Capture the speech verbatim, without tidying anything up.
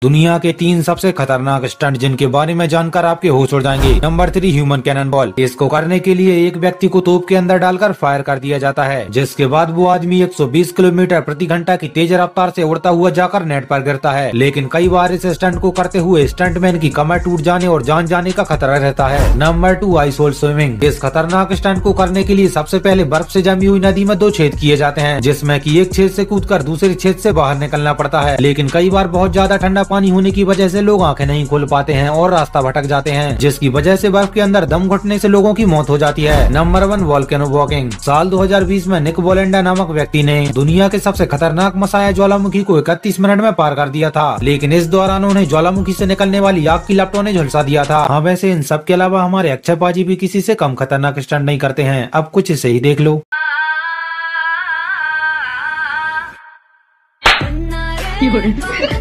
दुनिया के तीन सबसे खतरनाक स्टंट जिनके बारे में जानकर आपके होश उड़ जाएंगे। Number three, human cannon ball. इसको करने के लिए एक व्यक्ति को तोप के अंदर डालकर फायर कर दिया जाता है, जिसके बाद वो आदमी एक सौ बीस किलोमीटर प्रति घंटा की तेज रफ्तार से उड़ता हुआ जाकर नेट पर गिरता है। लेकिन कई बार इस स्टंट को करते हुए स्टंटमैन की कमर टूट जाने और जान जाने का खतरा रहता है। Number two, ice hole swimming. इस खतरनाक स्टंट को करने के लिए सबसे पहले बर्फ से जमी हुई नदी में दो छेद किए जाते हैं, जिसमें कि एक छेद से कूदकर दूसरे छेद से बाहर निकलना पड़ता है। लेकिन कई बार बहुत ज्यादा ठंडा पानी होने की वजह से लोग आंखें नहीं खोल पाते हैं और रास्ता भटक जाते हैं, जिसकी वजह से बर्फ के अंदर दम घुटने से लोगों की मौत हो जाती है। Number one, volcano walking. साल दो हज़ार बीस में निक वोलेंडा नामक व्यक्ति ने दुनिया के सबसे खतरनाक मसाया ज्वालामुखी को इकतीस मिनट में पार कर दिया था, लेकिन इस दौरान उन्हें ज्वालामुखी से निकलने वाली आग की लपटों ने झुलसा दिया था। हाँ, वैसे इन सब के अलावा हमारे अक्षय पाजी भी किसी से कम खतरनाक स्टंट नहीं करते हैं। अब कुछ इसे ही देख लो। 有人